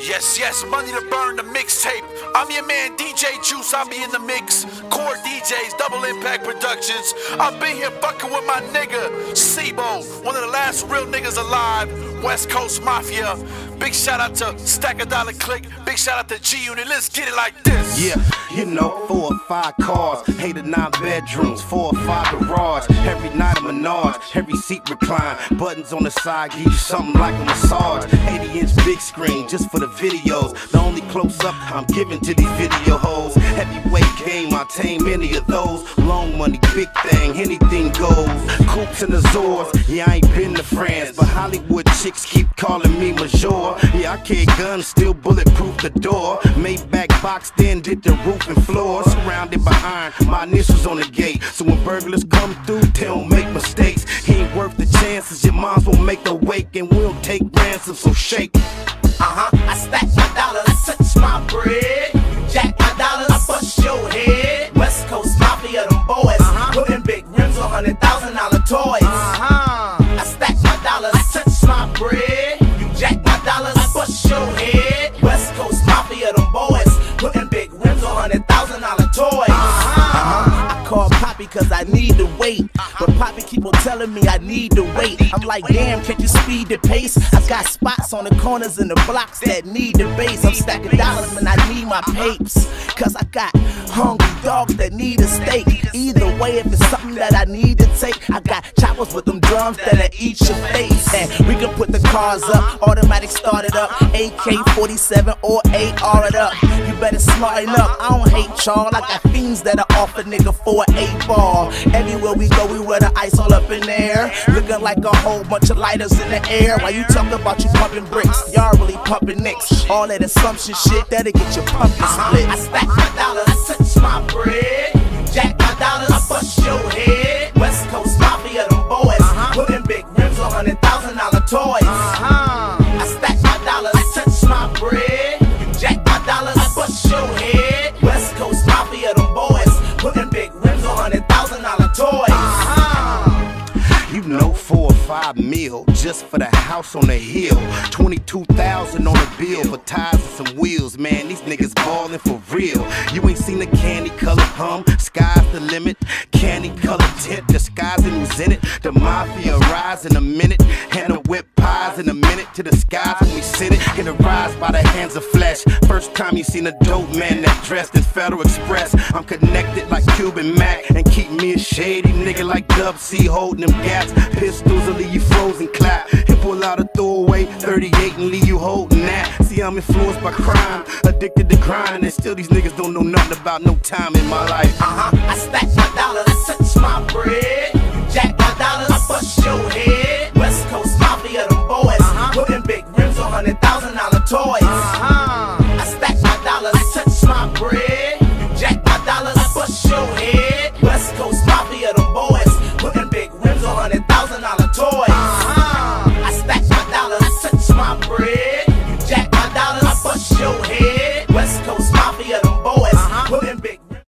Yes, yes, Money to Burn, the mixtape. I'm your man, DJ Juice, I'll be in the mix. Core DJs, Double Impact Productions. I've been here fucking with my nigga, Sibo, one of the last real niggas alive, West Coast Mafia. Big shout out to Stack a Dollar Click. Big shout out to G-Unit. Let's get it like this. Yeah, you know, 4 or 5 cars, 8 or 9 bedrooms, 4 or 5 garage. Every night a Menage, every seat recline. Buttons on the side, give you something like a massage. 80-inch big screen just for the videos. The only close-up I'm giving to these video hoes. Heavyweight game, I tame any of those. Long money, big thing, anything goes. Coops and Azores, yeah, I ain't been to France, but Hollywood chicks keep calling me Major. Yeah, I carry guns, still bulletproof the door. Maybach boxed in, did the roof and floor. Surrounded by iron, my initials on the gate. So when burglars come through, they don't make mistakes. He ain't worth the chances, your moms won't make a wake. And we'll take ransom, so shake. I stack my dollars, I touch my bread. You jack my dollars, I bust your head. West Coast Mafia, them boys. Putting big rims on $100,000 toys. I stack my dollars, I touch my bread. You jack my dollars, I bust your head. West Coast Mafia, them boys. Putting big rims on $100,000 toys. I call Poppy cause I need to wait, but Poppy keep on telling me I need to wait. I'm like, damn, can't you speed the pace? I got spots on the corners and the blocks that need the base. I'm stacking dollars when I need my papes, cause I got hungry dogs that need a steak. Either way, if it's something that I need to take, I got choppers with them drums that'll eat your face. And we can put the cars up, automatic start it up, AK-47 or AR it up. You better smarten up, I don't hate y'all. I got fiends that'll off a nigga for an 8-ball. Everywhere we go, we wear the ice all up in there, looking like a whole bunch of lighters in the air. While you talk about you pumping bricks, y'all really pumping nicks. All that assumption shit, that'll get your pumpkin split. I stack my dollars, I touch my bread. You jack my dollars, I bust your head. West Coast Mafia, them boys. Putting big rims on $100,000 toys. I stack my dollars, I touch my bread. You jack my dollars, I bust your head. West Coast Mafia, them boys. Putting big rims on $100,000 toys. You know, 4 or 5 mil just for the house on the hill. 22,000 on the bill for tires and some wheels. Man, these niggas ballin' for real. You ain't seen the candy color hum, sky's the limit. Candy color tint, disguising who's in it. The mafia rise in a minute, and the whip pies in a minute to the skies when we send it. Hit a rise by the hands of flesh. First time you seen a dope man that dressed as Federal Express. I'm connected like Cuban Mac and keep me a shady nigga like Dub C holding them gas. Pistols will leave you frozen clap. Hit pull out a throwaway 38 and leave you holding that. See, I'm influenced by crime, addicted to grind, and still these niggas don't know nothing about no time in my life. I stack my dollars.